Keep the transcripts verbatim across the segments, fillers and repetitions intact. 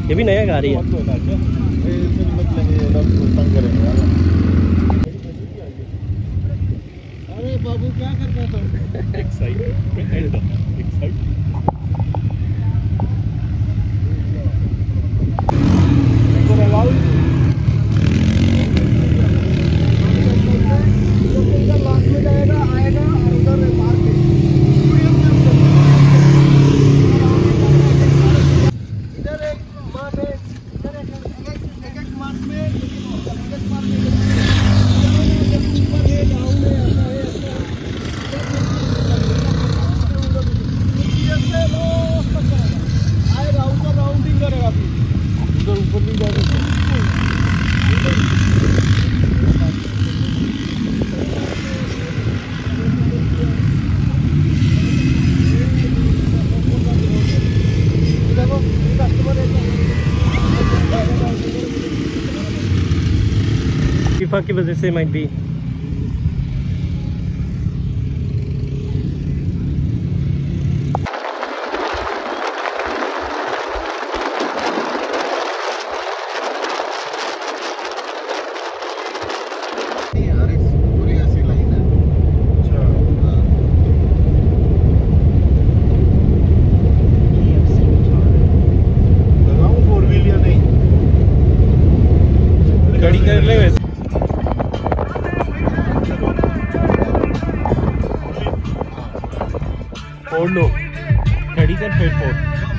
ये भी नया गाड़ी है। अरे बाबू क्या करता था? फीफा की वजह से माइट बी। गाड़ी कर ले वैसे फोड़ लो, खड़ी कर फिर फोड़।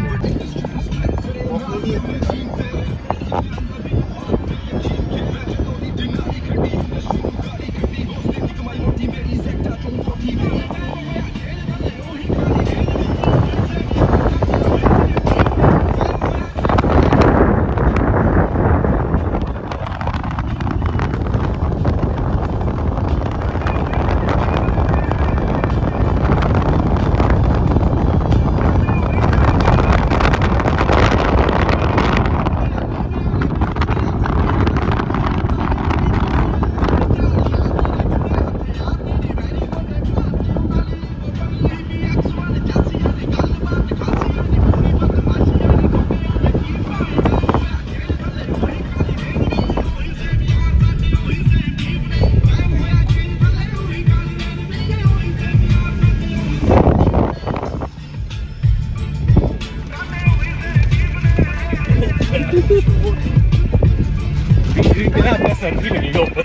सर भी लगेगा ऊपर।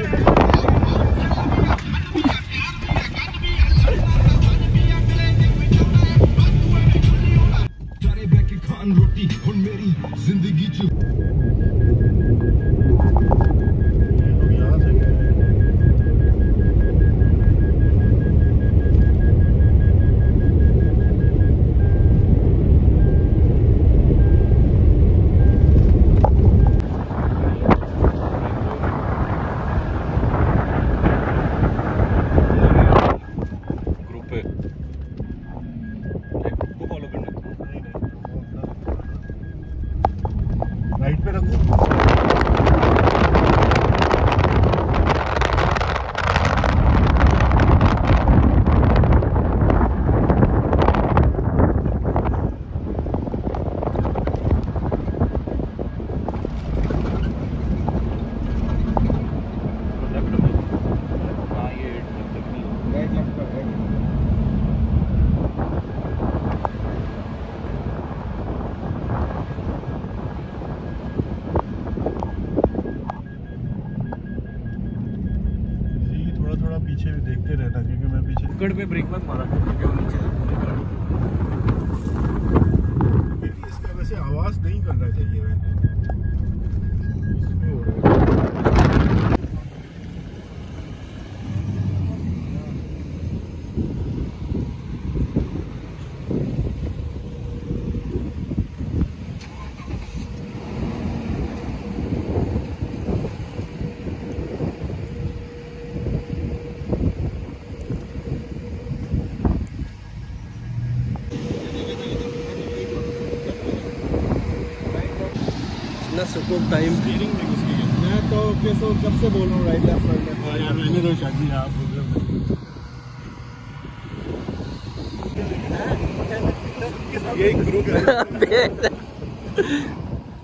रोटी और मेरी जिंदगी राइट पे रखो। पीछे भी देखते रहना क्योंकि मैं पीछे गड़ पे ब्रेक मत मारा क्योंकि वो नीचे इसका वैसे आवाज नहीं करना चाहिए वैसे। सुकून टाइम मैं तो कैसे कब से बोल रहा हूँ राइट लेफ्ट राइट लेफ्ट यार मैंने तो शादी आप बोल रहे हो। ये ग्रुप है।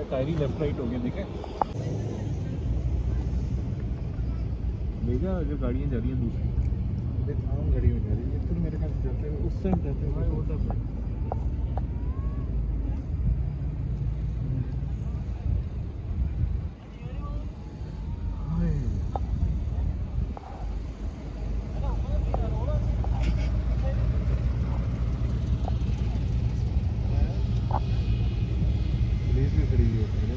शायरी लेफ्ट राइट हो गया, देखे देखा जो गाड़ियाँ जा रही हैं दूसरी, देख आम गाड़ी में जा रही है, फिर मेरे ख्याल से जाते हैं उस साइड जाते हैं। वो तो पुलिस भी खड़ी हुई है।